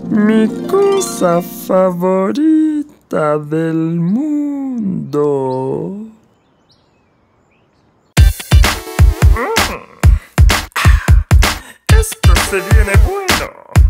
Mi cosa favorita del mundo. Esto se viene bueno.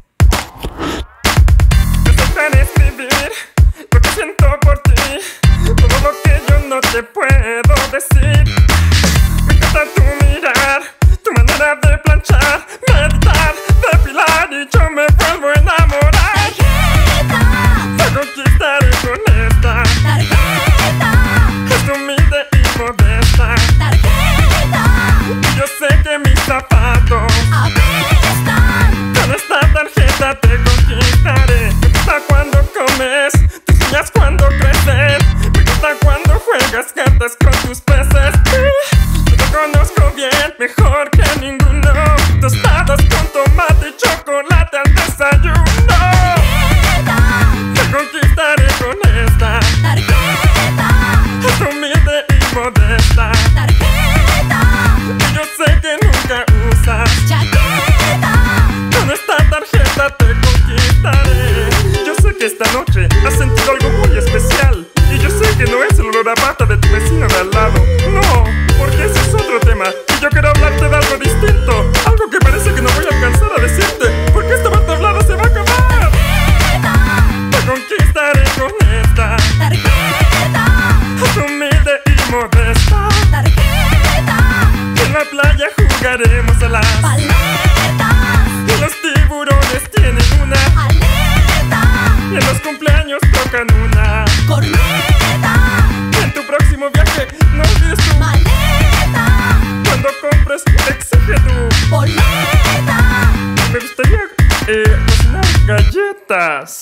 Necesitan escribir lo que siento por ti, todo lo que yo no te puedo decir. Me encanta tu mirar, tu manera de planchar, meditar, depilar, y yo me vuelvo a enamorar. Te conquistaré con esta tarjeta. Es humilde y modesta tarjeta. Y yo sé que mis zapatos apestan. Con esta tarjeta te conquistaré. Me gusta cuando comes, tus uñas cuando crecen. Me gusta cuando juegas cartas con tus peces. Yo te conozco bien, mejor que ninguno. Tostadas con tomate y chocolate al desayuno. Te conquistaré con esta tarjeta. Es humilde y modesta tarjeta. Y yo sé que nunca usas chaqueta. Con esta tarjeta te conquistaré. Yo sé que esta noche has sentido algo muy especial. Y yo sé que no es el olor a pata de tu vecino de al lado. No, porque ese es otro tema. Y yo quiero hablarte de algo distinto. Algo que parece que no voy a alcanzar a decirte, porque esta banda hablada se va a acabar. Te conquistaré con esta tarjeta. Es humilde y modesta tarjeta. En la playa jugaremos a las paletas. Y los tiburones tienen una aleta. Y en los cumpleaños tocan una corneta. En tu próximo viaje no olvides tu maleta. Cuando compres exige tu boleta. Me gustaría cocinar galletas.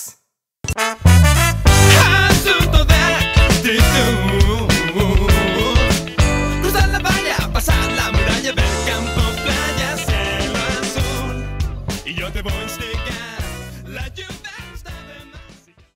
Asunto de actitud. Cruzar la valla, pasar la muralla, ver campo, playa, cielo azul. Y yo te voy a instigar la lluvia.